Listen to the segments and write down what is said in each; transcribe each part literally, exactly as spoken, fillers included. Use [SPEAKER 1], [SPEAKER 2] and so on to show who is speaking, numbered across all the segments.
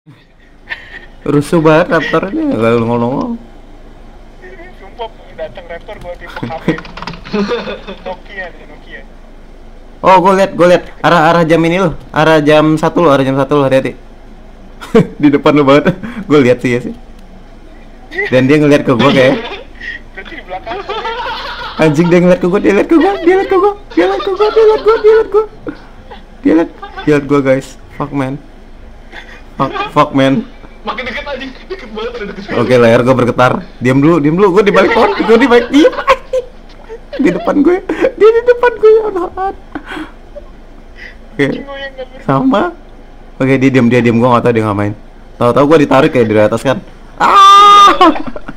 [SPEAKER 1] Rusuh banget raptornya, nggak ngomong-ngomong.
[SPEAKER 2] Sumpah datang raptor gua tipe H P. Nokia nih, Nokia.
[SPEAKER 1] Oh, gue liat, gue liat arah arah jam ini loh, arah jam satu loh, arah jam satu loh, hati-hati. Di depan lo banget, gue liat sih ya sih. Dan dia ngeliat ke gue kayak.
[SPEAKER 2] Berarti di belakang.
[SPEAKER 1] Anjing, dia ngeliat ke gue, dia ngeliat ke gue, dia ngeliat ke gue, dia ngeliat ke gue, dia ngeliat gue, dia ngeliat gue, dia ngeliat, dia ngeliat gue guys, fuck man, fuck, fuck man.
[SPEAKER 3] Makin deket anjing, deket banget, udah deket.
[SPEAKER 1] Oke, layar gue bergetar. Diam dulu, diam dulu, gue di balik pohon, gue di balik diam. Di depan gue, dia di depan gue ya Allah. Oke, sama. Oke, dia diam, dia diam, gue nggak tahu dia ngapain. Tahu-tahu gue ditarik kayak di atas kan. Ah!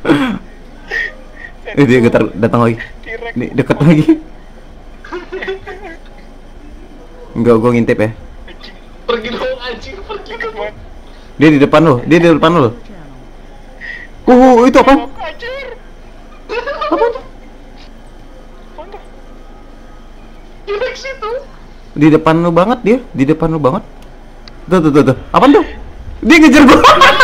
[SPEAKER 1] Eh, dia getar, datang lagi. Nih, deket lagi. Enggak, gue ngintip ya.
[SPEAKER 3] Pergi dong anjing, pergi dong.
[SPEAKER 1] Dia di depan lo, dia di depan lo. Uh, itu apa? Apa?
[SPEAKER 3] Di situ.
[SPEAKER 1] Di depan lo banget dia, di depan lo banget. Tuh, tuh, tuh, tuh. Apaan tuh? Dia ngejar gua.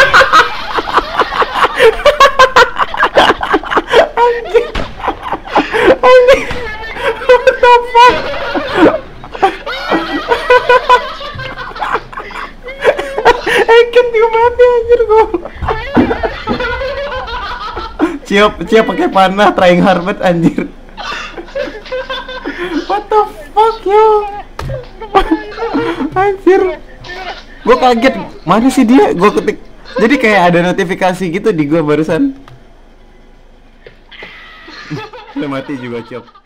[SPEAKER 1] Anjing. Anjing. What the fuck? Eken dia mati anjir gua. Ciap, ciap pakai panah, trying hard banget anjir. What the fuck yo? Anjir. Gue kaget, mana sih dia? Gue ketik. Jadi kayak ada notifikasi gitu di gue barusan. Udah mati juga, Cop.